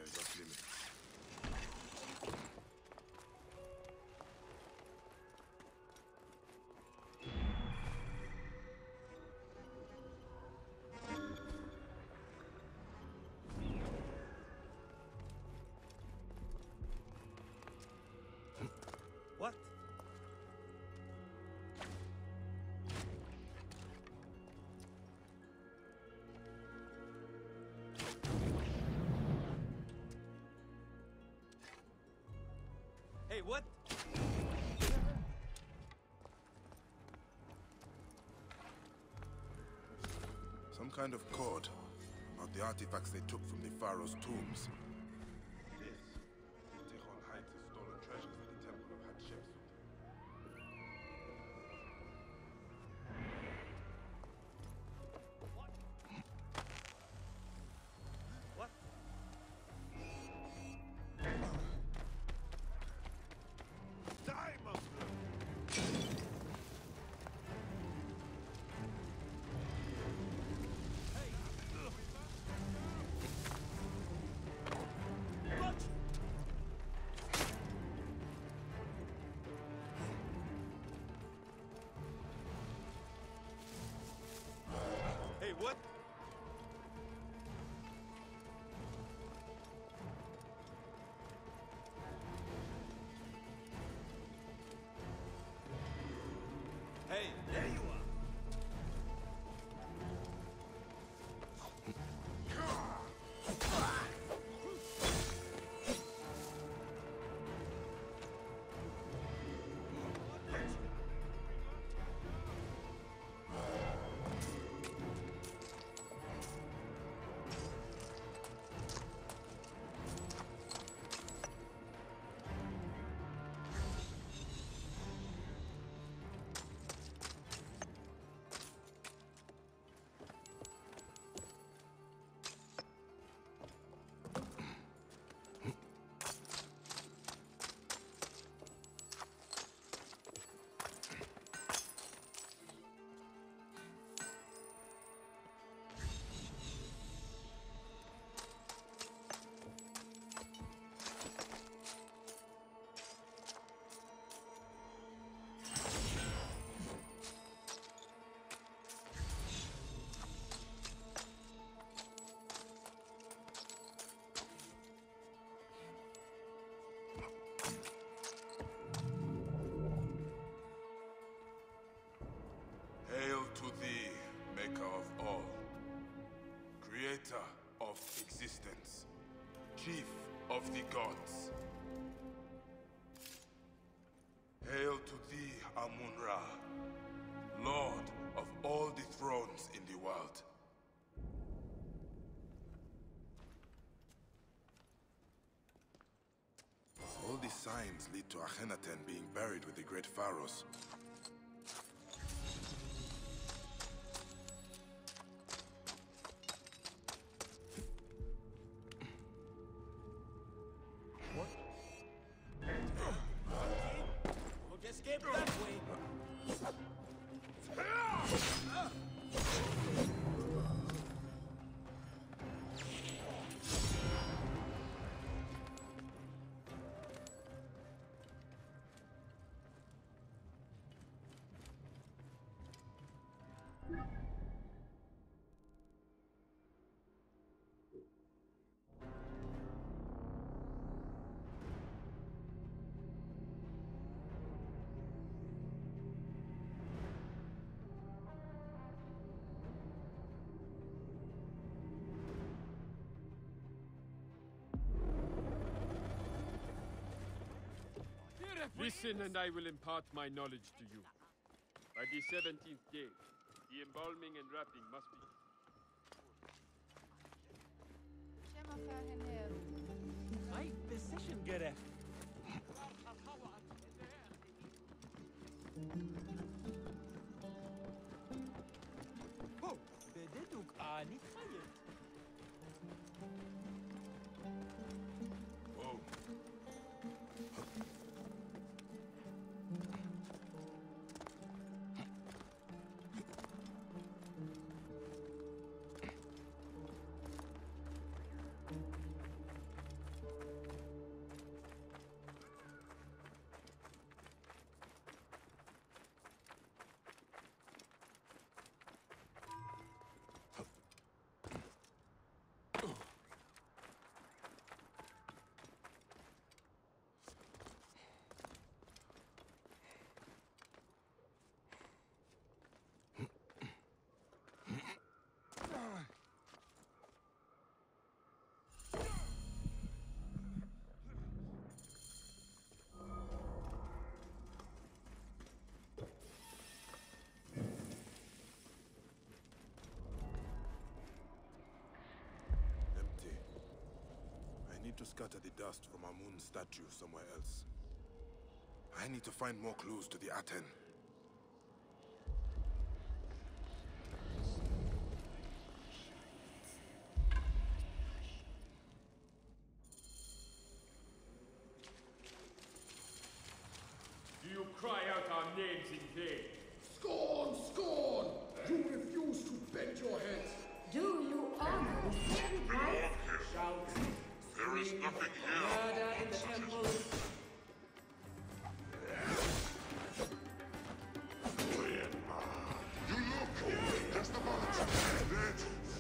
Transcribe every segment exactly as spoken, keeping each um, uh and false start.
is off limits. What? Hey, what? Some kind of code about the artifacts they took from the Pharaoh's tombs. This, Tehon hides his stolen treasures in the temple of Hatshepsut. What? What? Die, Muslim! Hey! What? Hey, what? Hey, there you are! Hail to thee, maker of all, creator of existence, chief of the gods. Hail to thee, Amun-Ra, lord of all the thrones in the world. All these signs lead to Akhenaten being buried with the great pharaohs. We'll just escape that way. Listen, and I will impart my knowledge to you. By the seventeenth day, the embalming and wrapping must be... My decision gereft. Oh, بددوك آني خير. Whoa. need to scatter the dust from Amun's statue somewhere else. I need to find more clues to the Aten. Do you cry out our names in vain? Scorn! Scorn! You refuse to bend your head. Do you honor the sacred rites? Shout, There is nothing here. murder in the temples. You look just about dead.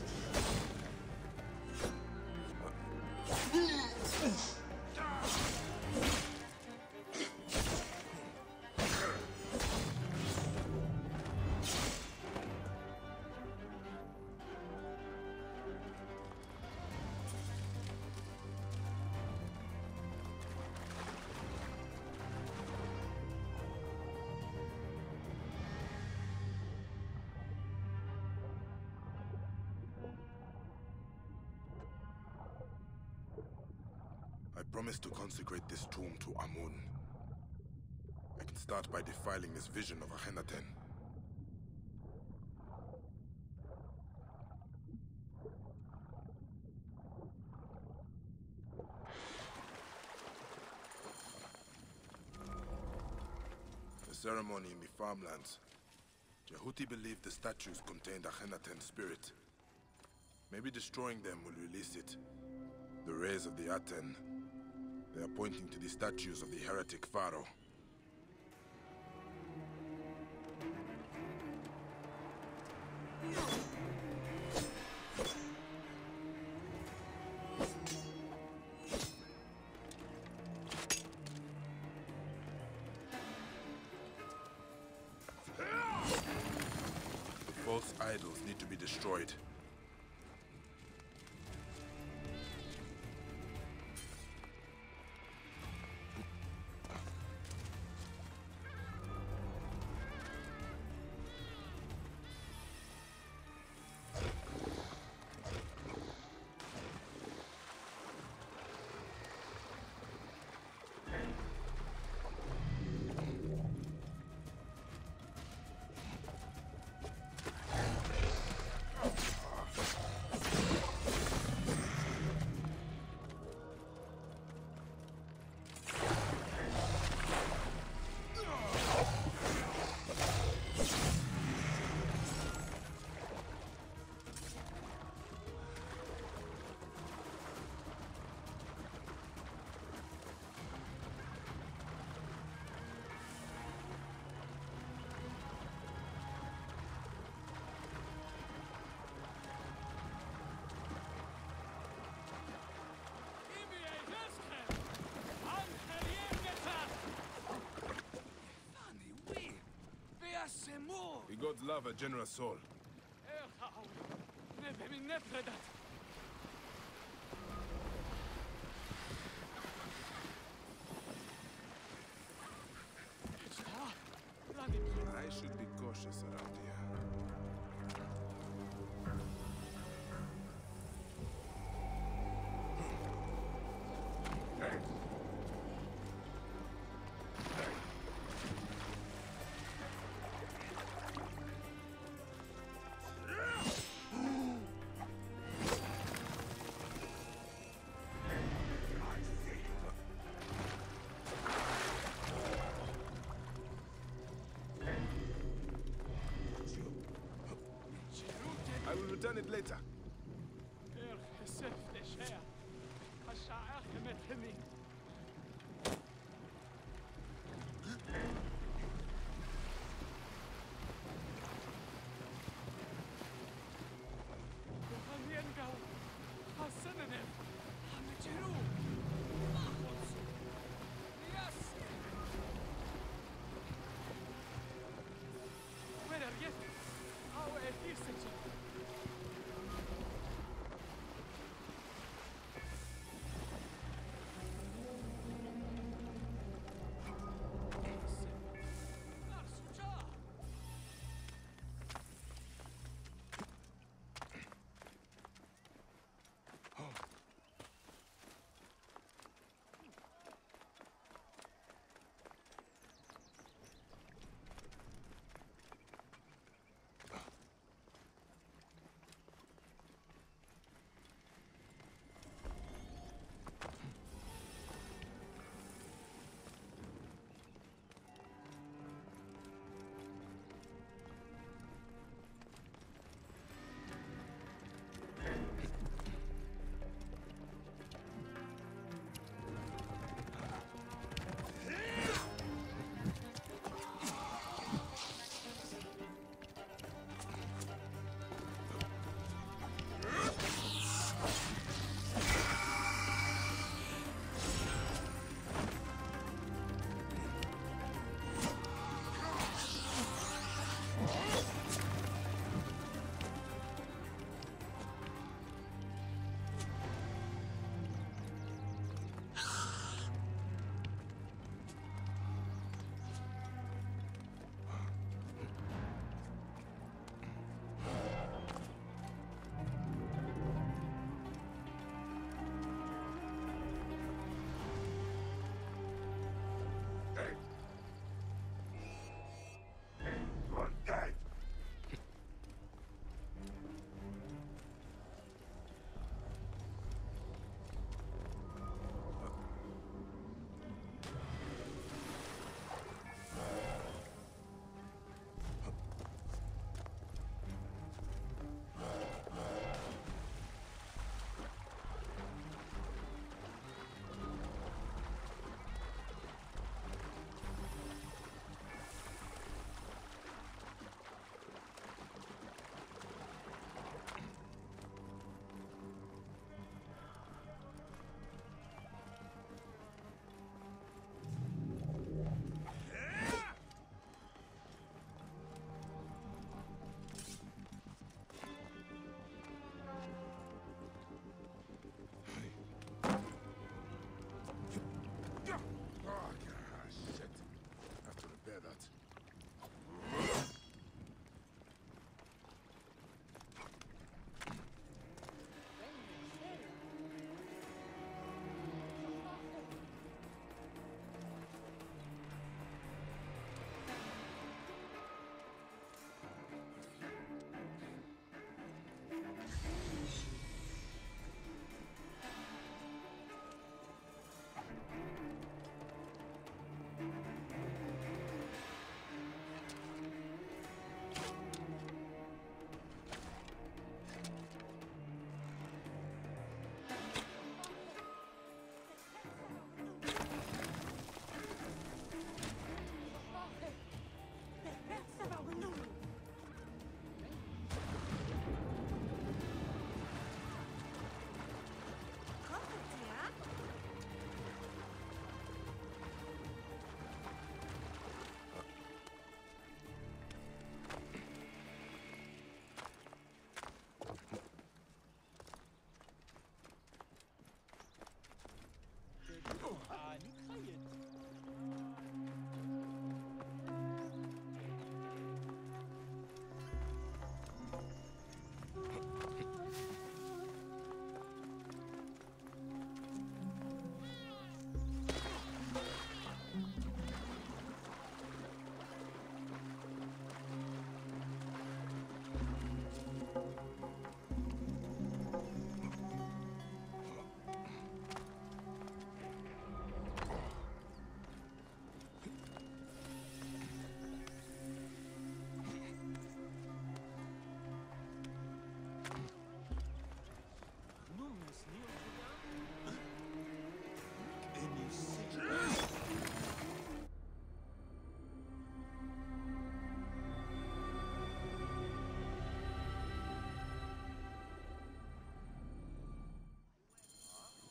I promised to consecrate this tomb to Amun. I can start by defiling this vision of Akhenaten. The ceremony in the farmlands. Jehuti believed the statues contained Akhenaten's spirit. Maybe destroying them will release it. The rays of the Aten. They are pointing to the statues of the heretic Pharaoh. The false idols need to be destroyed. The gods love a generous soul. I should be cautious around here. I will return it later.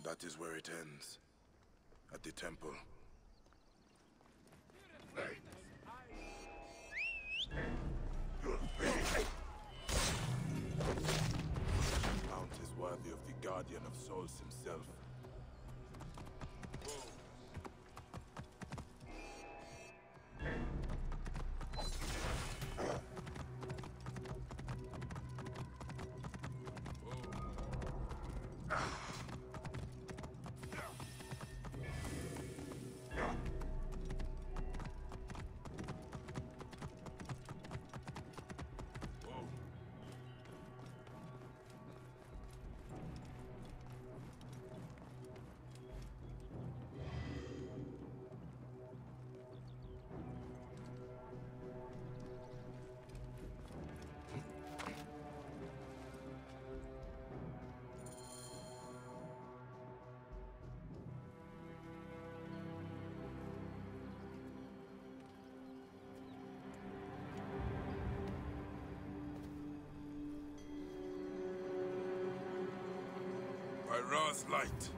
That is where it ends. At the temple. Mount is worthy of the Guardian of Souls himself. By Ra's light.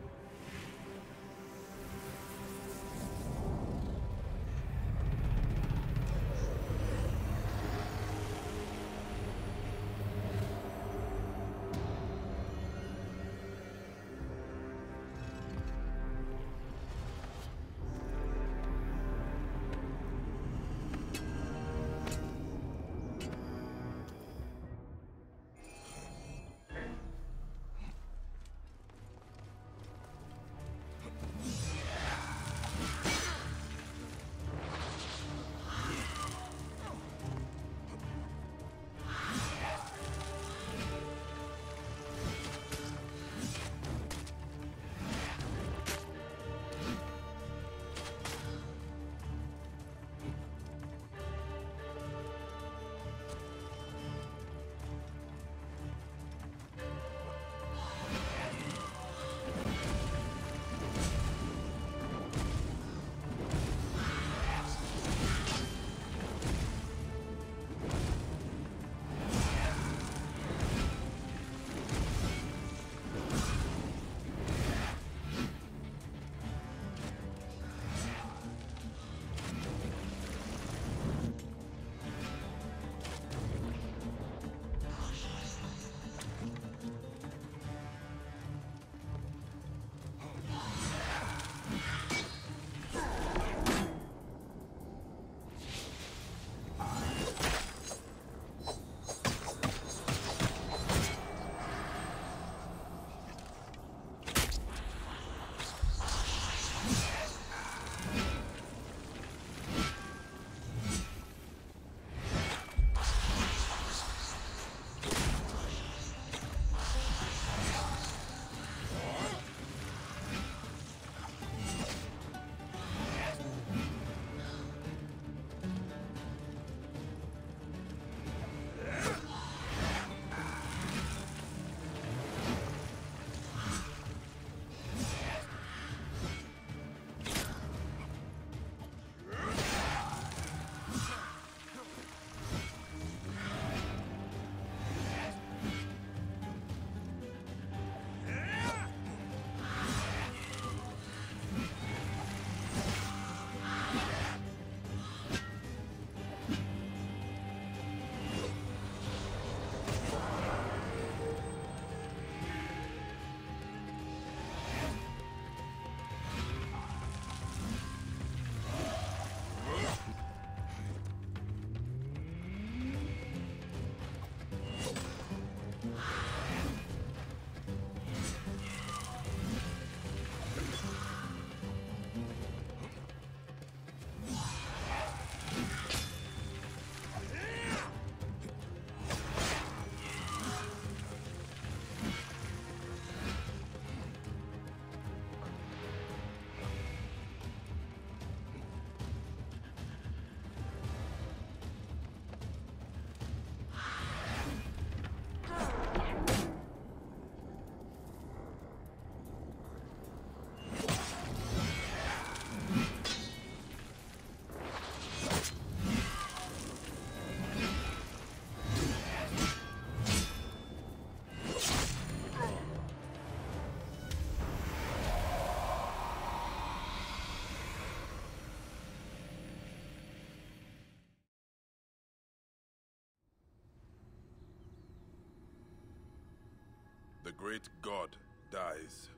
The great god dies.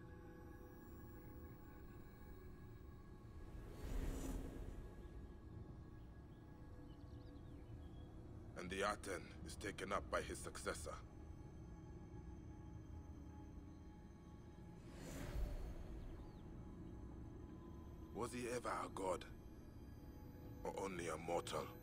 And the Aten is taken up by his successor. Was he ever a god? Or only a mortal?